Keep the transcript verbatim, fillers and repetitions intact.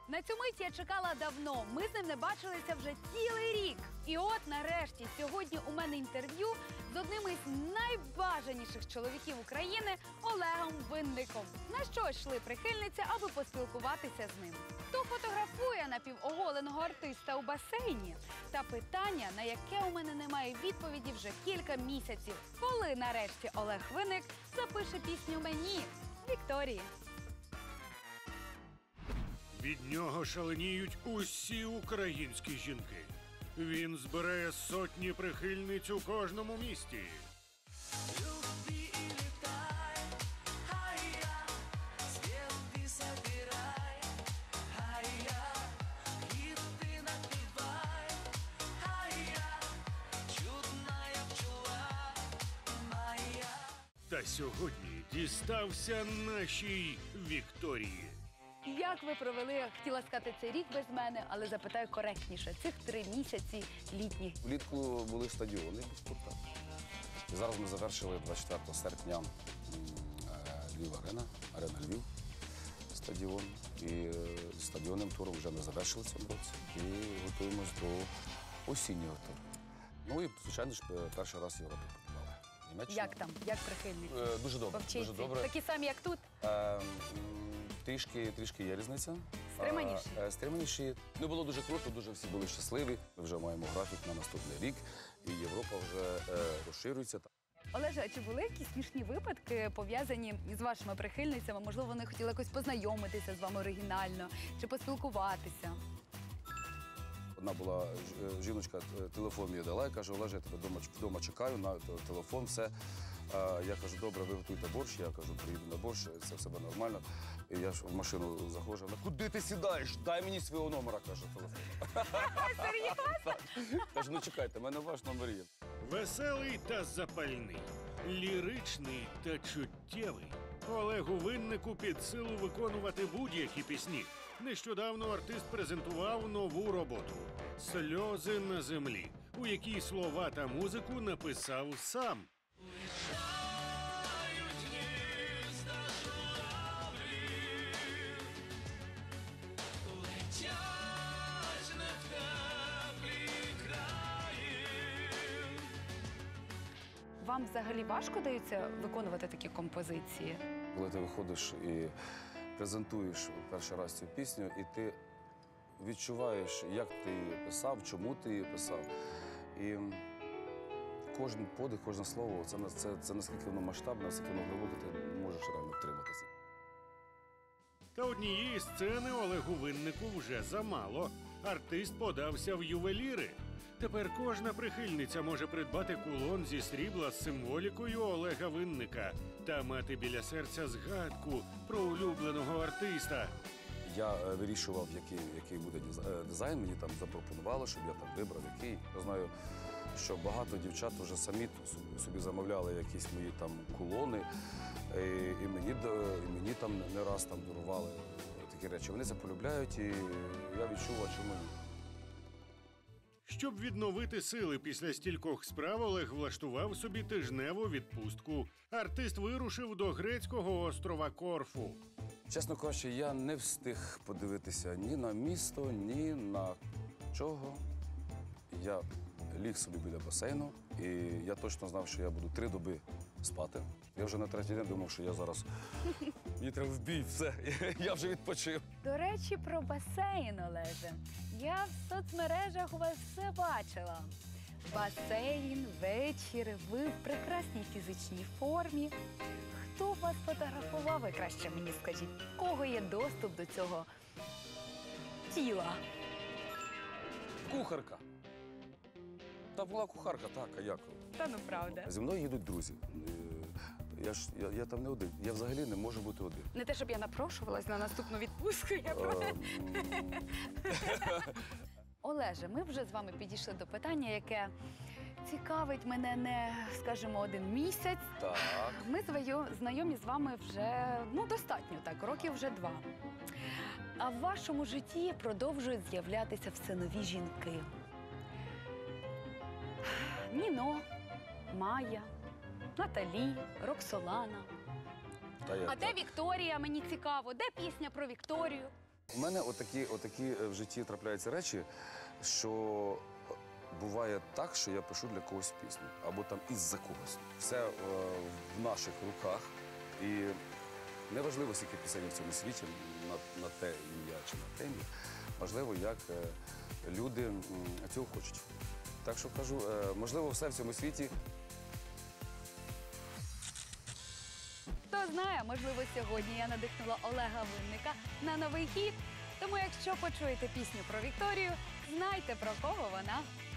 На цю мить я чекала давно. Ми з ним не бачилися вже цілий рік. І от нарешті сьогодні у мене інтерв'ю з одним із найбажаніших чоловіків України Олегом Винником. На що йшли прихильниці, аби поспілкуватися з ним? Хто фотографує напівоголеного артиста у басейні? Та питання, на яке у мене немає відповіді вже кілька місяців. Коли нарешті Олег Винник запише пісню мені, Вікторії? Від нього шаленіють усі українські жінки. Він збирає сотні прихильниць у кожному місті. Та сьогодні дістався нашій Вікторії. Як ви провели, хотіла сказати, цей рік без мене, але запитаю коректніше, цих три місяці літні? Влітку були стадіони без спорту. Зараз ми завершили двадцять четвертого серпня Львів-Арена, Арена Львів, стадіон. І стадіонним туром вже ми завершили цьому році і готуємось до осіннього туру. Ну і, звичайно ж, перший раз в Європі побували. Німеччина. Як там? Як прихильниці? Е, Дуже добре. Дуже добре. Такі самі, як тут? Е, Трішки, трішки є різниця. Стриманіші? А, стриманіші. Ну, було дуже круто, дуже всі були щасливі. Ми вже маємо графік на наступний рік, і Європа вже е, розширюється. Олеже, а чи були якісь смішні випадки, пов'язані з вашими прихильницями? Можливо, вони хотіли якось познайомитися з вами оригінально, чи поспілкуватися? Одна була жіночка, телефон мені дала, я кажу, Олеже, я тебе вдома, вдома чекаю, на телефон, все. Я кажу, добре, ви готуйте борщ, я кажу, приїду на борщ, це в себе нормально. І я ж в машину заходжу, вона, куди ти сідаєш? Дай мені свого номера, каже, телефон. Серйозно? Кажу, ну чекайте, в мене ваш номер є. Веселий та запальний, ліричний та чуттєвий. Олегу Виннику під силу виконувати будь-які пісні. Нещодавно артист презентував нову роботу «Сльози на землі», у якій слова та музику написав сам. Вам взагалі важко дається виконувати такі композиції? Коли ти виходиш і презентуєш перший раз цю пісню, і ти відчуваєш, як ти її писав, чому ти її писав. І кожен подих, кожне слово, це, це, це наскільки воно масштабне, наскільки воно глибоке, ти не можеш реально втриматися. Та однієї сцени Олегу Виннику вже замало. Артист подався в ювеліри. Тепер кожна прихильниця може придбати кулон зі срібла з символікою Олега Винника та мати біля серця згадку про улюбленого артиста. Я вирішував, який, який буде дизайн, мені там запропонували, щоб я там вибрав, який. Я знаю, що багато дівчат вже самі собі замовляли якісь мої там кулони, і, і, мені, і мені там не раз там дарували такі речі. Вони це полюбляють, і я відчув, а чому ні. Щоб відновити сили після стількох справ, Олег влаштував собі тижневу відпустку. Артист вирушив до грецького острова Корфу. Чесно кажучи, я не встиг подивитися ні на місто, ні на чого. Я ліг собі біля басейну, і я точно знав, що я буду три доби спати. Я вже на третій день думав, що я зараз... Мені треба в бій, все, я вже відпочив. До речі, про басейн, Олеже. Я в соцмережах у вас все бачила. Басейн, вечір, ви в прекрасній фізичній формі. Хто вас фотографував, ви краще мені скажіть, в кого є доступ до цього тіла? Кухарка. Та була кухарка, так, а як? Та ну правда. Зі мною їдуть друзі. Я ж я, я там не один. Я взагалі не можу бути один. Не те, щоб я напрошувалась на наступну відпустку. Я про... Олеже, ми вже з вами підійшли до питання, яке цікавить мене не, скажімо, один місяць. Так. Ми знайомі з вами вже, ну, достатньо так, років вже два. А в вашому житті продовжують з'являтися все нові жінки. Ніно, Майя, Наталі, Роксолана. Та я, а де так. Вікторія, мені цікаво? Де пісня про Вікторію? У мене отакі, отакі в житті трапляються речі, що буває так, що я пишу для когось пісню, або там із-за когось. Все е, в наших руках. І неважливо, скільки пісень в цьому світі, на, на те ім'я чи на темі, важливо, як е, люди м, цього хочуть. Так що кажу, е, можливо, все в цьому світі. Хто знає, можливо, сьогодні я надихнула Олега Винника на новий хіт. Тому якщо почуєте пісню про Вікторію, знайте, про кого вона.